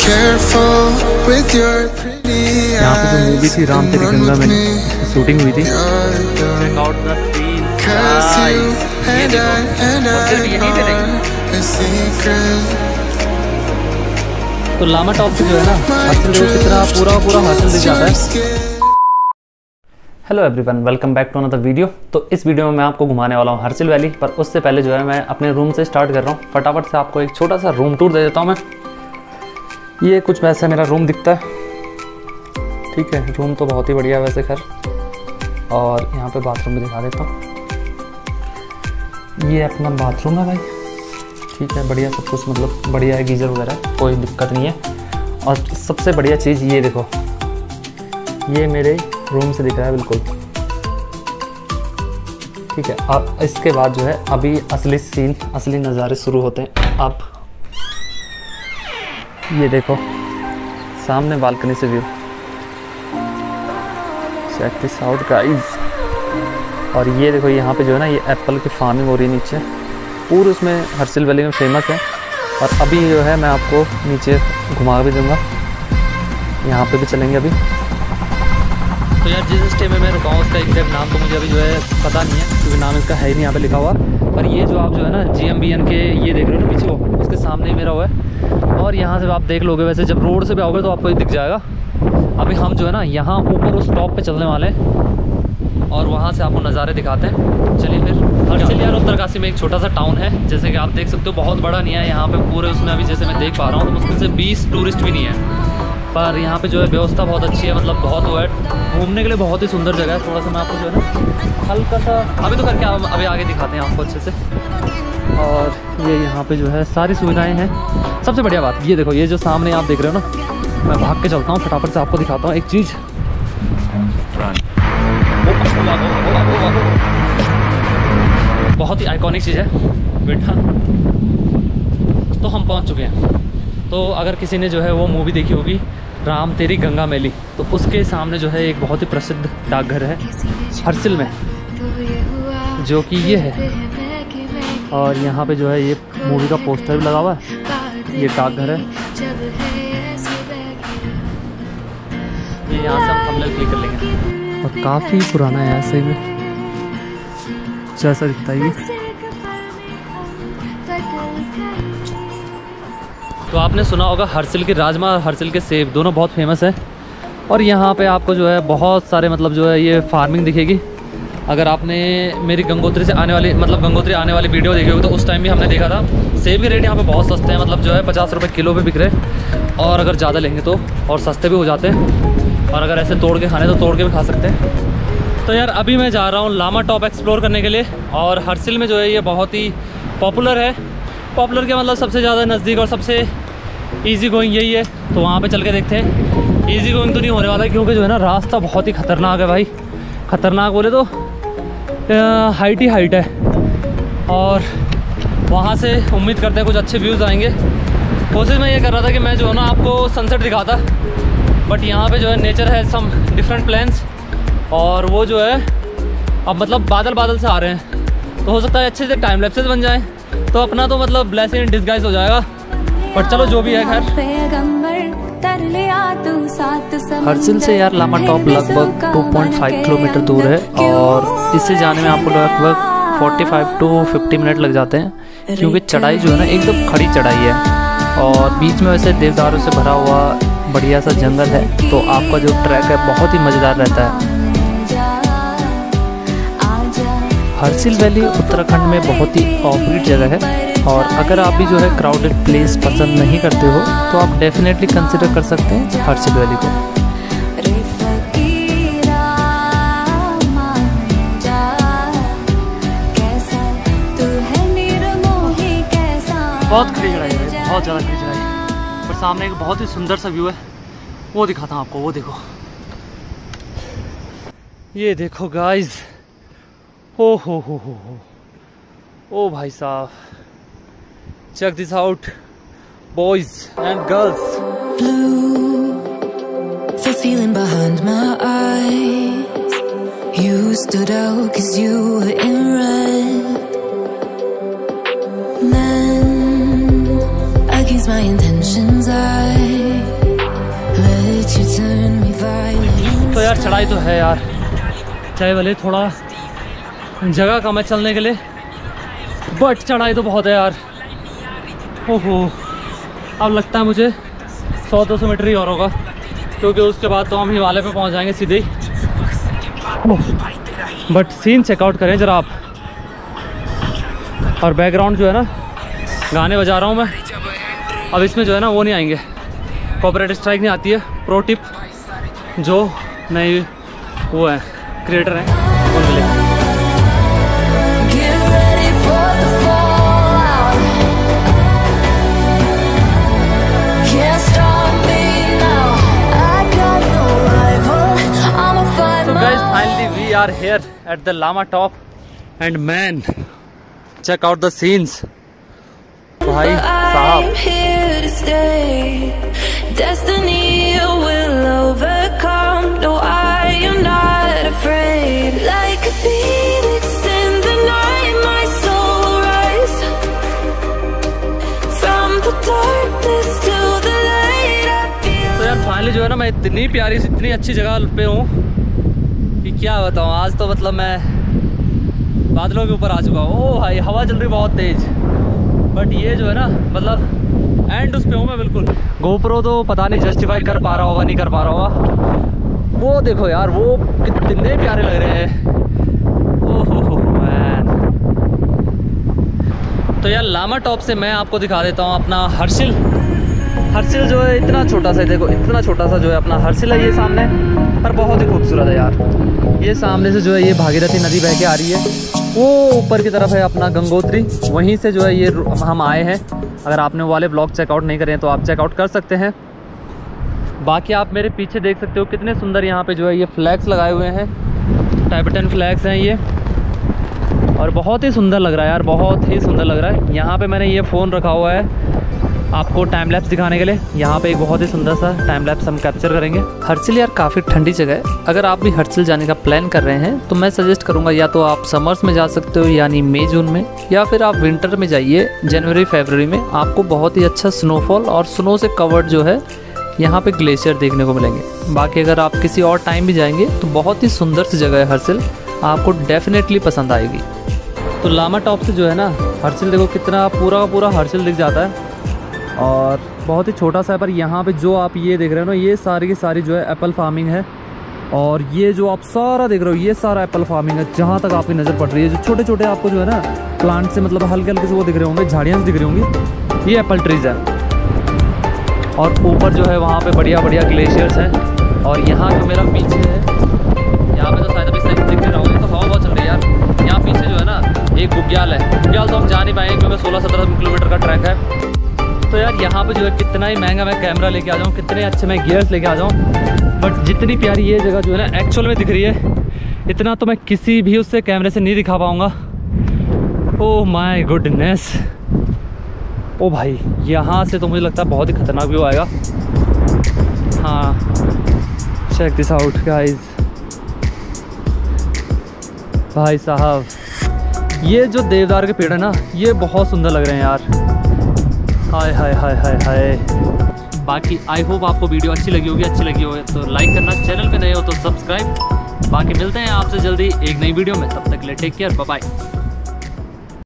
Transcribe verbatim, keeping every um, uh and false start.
यहाँ पे जो मूवी थी राम तेरी गंगा में शूटिंग हुई थी। तो लामा टॉप से जो है ना हर्सिल रोड की तरह पूरा पूरा हर्सिल दिख जाता है। Hello everyone, welcome back to another video. तो इस वीडियो में मैं आपको घुमाने वाला हूँ हर्सिल वैली, पर उससे पहले जो है मैं अपने रूम से स्टार्ट कर रहा हूँ। फटाफट से आपको एक छोटा सा रूम टूर दे देता हूँ मैं। ये कुछ वैसा मेरा रूम दिखता है, ठीक है। रूम तो बहुत ही बढ़िया है वैसे खैर। और यहाँ पे बाथरूम भी दिखा देता हूँ। ये अपना बाथरूम है भाई, ठीक है, बढ़िया सब कुछ, मतलब बढ़िया है, गीज़र वगैरह कोई दिक्कत नहीं है। और सबसे बढ़िया चीज़ ये देखो, ये मेरे रूम से दिख रहा है बिल्कुल, ठीक है। अब इसके बाद जो है अभी असली सीन, असली नज़ारे शुरू होते हैं। अब ये देखो सामने बालकनी से view, check this out guys. और ये देखो यहाँ पे जो है ना ये एप्पल की फार्मिंग हो रही है नीचे, पूरे उसमें हर्सिल वैली में फेमस है। और अभी जो है मैं आपको नीचे घुमा भी दूंगा, यहाँ पे भी चलेंगे अभी। तो यार जिस स्टे में मैं रुका हूँ उसका एग्जैक्ट नाम तो मुझे अभी जो है पता नहीं है, क्योंकि नाम इसका है ही नहीं यहाँ पे लिखा हुआ। पर ये जो आप जो है ना जी एम बी एन के ये देख रहे हो ना पीछे, वो उसके सामने ही मेरा हुआ है। और यहाँ से आप देख लोगे, वैसे जब रोड से भी आओगे तो आपको दिख जाएगा। अभी हम जो है ना यहाँ ऊपर उस टॉप पे चलने वाले हैं और वहाँ से आपको नज़ारे दिखाते हैं। चलिए फिर। हर्सिल यार उत्तरकाशी में एक छोटा सा टाउन है, जैसे कि आप देख सकते हो, बहुत बड़ा नहीं है यहाँ पे पूरे उसमें। अभी जैसे मैं देख पा रहा हूँ तो मुश्किल से बीस टूरिस्ट भी नहीं है, पर यहाँ पे जो है व्यवस्था बहुत अच्छी है, मतलब बहुत वो है, घूमने के लिए बहुत ही सुंदर जगह है। थोड़ा सा मैं आपको जो है ना हल्का सा अभी तो करके हम अभी आगे दिखाते हैं आपको अच्छे से। और ये यहाँ पे जो है सारी सुविधाएं हैं। सबसे बढ़िया बात ये देखो, ये जो सामने आप देख रहे हो ना, मैं भाग के चलता हूँ फटाफट से आपको दिखाता हूँ एक चीज़। बहुत ही आइकॉनिक चीज़ है बेटा। तो हम पहुँच चुके हैं। तो अगर किसी ने जो है वो मूवी देखी होगी राम तेरी गंगा मैली, तो उसके सामने जो है एक बहुत ही प्रसिद्ध डाकघर है हर्सिल में, जो कि ये है। और यहाँ पे जो है ये मूवी का पोस्टर भी लगा हुआ है। ये डाकघर है, ये यहाँ से हम थंबनेल क्लिक कर लेंगे। और काफ़ी पुराना है ऐसे में, जैसा दिखता है ये। तो आपने सुना होगा हर्सिल के राजमा और हर्सिल के सेब दोनों बहुत फेमस है। और यहाँ पे आपको जो है बहुत सारे मतलब जो है ये फार्मिंग दिखेगी। अगर आपने मेरी गंगोत्री से आने वाली मतलब गंगोत्री आने वाली वीडियो देखी होगी तो उस टाइम भी हमने देखा था। सेब के रेट यहाँ पे बहुत सस्ते हैं, मतलब जो है पचास रुपये किलो पे बिक रहे, और अगर ज़्यादा लेंगे तो और सस्ते भी हो जाते हैं। और अगर ऐसे तोड़ के खाने तो तोड़ के भी खा सकते हैं। तो यार अभी मैं जा रहा हूँ लामा टॉप एक्सप्लोर करने के लिए। और हर्सिल में जो है ये बहुत ही पॉपुलर है। पॉपुलर के मतलब सबसे ज़्यादा नज़दीक और सबसे इजी गोइंग यही है। तो वहाँ पे चल के देखते हैं। इजी गोइंग तो नहीं होने वाला, क्योंकि जो है ना रास्ता बहुत ही ख़तरनाक है भाई। ख़तरनाक बोले तो हाइट ही हाइट है। और वहाँ से उम्मीद करते हैं कुछ अच्छे व्यूज़ आएंगे। कोशिश मैं ये कर रहा था कि मैं जो है ना आपको सनसेट दिखाता, बट यहाँ पे जो है नेचर है सम डिफरेंट प्लान्स, और वो जो है अब मतलब बादल बादल से आ रहे हैं। तो हो सकता है अच्छे से टाइम लैप्सेस बन जाए, तो अपना तो मतलब ब्लेसिंग इन डिस्गाइज हो जाएगा। पर चलो जो भी है खैर। हर्सिल से यार लामा टॉप लगभग दो पॉइंट पाँच किलोमीटर दूर है, और इससे जाने में आपको लगभग पैंतालीस टू पचास मिनट लग जाते हैं, क्योंकि चढ़ाई जो है ना एकदम खड़ी चढ़ाई है। और बीच में वैसे देवदारों से भरा हुआ बढ़िया सा जंगल है, तो आपका जो ट्रैक है बहुत ही मज़ेदार रहता है। हर्सिल वैली उत्तराखंड में बहुत ही ऑफबीट जगह है, और अगर आप भी जो है क्राउडेड प्लेस पसंद नहीं करते हो तो आप डेफिनेटली कंसिडर कर सकते हैं हर्सिल वैली को। बहुत खड़ी चढ़ाई है, बहुत ज़्यादा खड़ी चढ़ाई है, पर सामने एक बहुत ही सुंदर सा व्यू है, वो दिखाता हूँ आपको। वो देखो, ये देखो गाइस, ओ हो हो हो हो ओ भाई साहब, check this out boys and girls. Blue, the feeling behind my eyes, you stood out cause you were in red. Then against my intentions I यार चढ़ाई तो है यार, चाहे भले थोड़ा जगह कम है चलने के लिए, बट चढ़ाई तो बहुत है यार। ओहो, अब लगता है मुझे सौ दो सौ मीटर ही और होगा, क्योंकि उसके बाद तो हम हिमालय पे पहुंच जाएंगे सीधे ही। बट सीन चेकआउट करें जरा आप। और बैकग्राउंड जो है ना, गाने बजा रहा हूँ मैं। अब इसमें जो है ना वो नहीं आएंगे, कॉपीराइट स्ट्राइक नहीं आती है। प्रो टिप, जो नए वो है क्रिएटर हैं उन मिले। So guys, finally we are here at the Lama top and man, check out the scenes. भाई साहब, destiny will overcome. No, I am not afraid. Like a phoenix in the night, my soul will rise. From the darkness to the light, I feel. तो यार finally जो है ना, मैं इतनी प्यारी सी इतनी अच्छी जगह पे हूँ कि क्या बताऊँ। आज तो मतलब मैं बादलों के ऊपर आ चुका हूँ। ओ भाई, हवा चल रही बहुत तेज, बट ये जो है ना मतलब एंड उस पे हूँ मैं बिल्कुल। गोप्रो तो पता नहीं जस्टिफाई कर पा रहा होगा नहीं कर पा रहा होगा। वो देखो यार, वो कितने प्यारे लग रहे हैं। ओहो मैन। तो यार लामा टॉप से मैं आपको दिखा देता हूँ अपना हर्षिल। हर्षिल जो है इतना छोटा सा, देखो इतना छोटा सा जो है अपना हर्षिल है ये सामने, पर बहुत ही खूबसूरत है यार। ये सामने से जो है ये भागीरथी नदी बह के आ रही है। वो ऊपर की तरफ है अपना गंगोत्री, वहीं से जो है ये हम आए हैं। अगर आपने वो वाले ब्लॉग चेकआउट नहीं करे हैं तो आप चेकआउट कर सकते हैं। बाकी आप मेरे पीछे देख सकते हो कितने सुंदर यहाँ पे जो है ये फ्लैग्स लगाए हुए हैं, टाइबेटन फ्लैग्स हैं ये, और बहुत ही सुंदर लग रहा है यार, बहुत ही सुंदर लग रहा है। यहाँ पे मैंने ये फ़ोन रखा हुआ है आपको टाइम लैप्स दिखाने के लिए। यहाँ पे एक बहुत ही सुंदर सा टाइम लैप्स हम कैप्चर करेंगे। हर्सिल यार काफ़ी ठंडी जगह है। अगर आप भी हर्सिल जाने का प्लान कर रहे हैं तो मैं सजेस्ट करूँगा या तो आप समर्स में जा सकते हो यानी मई जून में, या फिर आप विंटर में जाइए जनवरी फरवरी में। आपको बहुत ही अच्छा स्नोफॉल और स्नो से कवर्ड जो है यहाँ पे ग्लेशियर देखने को मिलेंगे। बाकी अगर आप किसी और टाइम भी जाएंगे तो बहुत ही सुंदर सी जगह है हर्सिल, आपको डेफिनेटली पसंद आएगी। तो लामा टॉप से जो है ना हर्सिल देखो कितना पूरा का पूरा हर्सिल दिख जाता है, और बहुत ही छोटा सा है। पर यहाँ पे जो आप ये देख रहे हो ना, ये सारी की सारी जो है एप्पल फार्मिंग है। और ये जो आप सारा देख रहे हो ये सारा एप्पल फार्मिंग है। जहाँ तक आपकी नज़र पड़ रही है, जो छोटे छोटे आपको जो है ना प्लांट से मतलब हल्के हल्के से वो दिख रहे होंगे, झाड़ियाँ दिख रही होंगी, ये एप्पल ट्रीज है। और ऊपर जो है वहाँ पे बढ़िया बढ़िया ग्लेशियर्स हैं। और यहाँ जो मेरा पीछे है, यहाँ पे तो शायद अभी सही दिख रहा होगा, तो हवा बहुत चल रही है यार। यहाँ पीछे जो है ना एक बुग्याल है। बुग्याल तो हम जा नहीं पाएंगे क्योंकि सोलह सत्रह किलोमीटर का ट्रैक है। तो यार यहाँ पे जो है कितना ही महंगा मैं कैमरा लेके आ जाऊँ, कितने अच्छे मैं गियर्स लेके आ जाऊँ, बट जितनी प्यारी ये जगह जो है ना एक्चुअल में दिख रही है, इतना तो मैं किसी भी उससे कैमरे से नहीं दिखा पाऊँगा। Oh my goodness. ओ भाई, यहाँ से तो मुझे लगता है बहुत ही खतरनाक व्यू आएगा। हाँ, चेक दिस आउट गाइस। भाई साहब, ये जो देवदार के पेड़ है ना, ये बहुत सुंदर लग रहे हैं यार। हाय हाय हाय हाय हाय। बाकी आई होप आपको वीडियो अच्छी लगी होगी। अच्छी लगी हो तो लाइक करना, चैनल पे नए हो तो सब्सक्राइब। बाकी मिलते हैं आपसे जल्दी एक नई वीडियो में, तब तक के लिए टेक केयर, बाय बाय।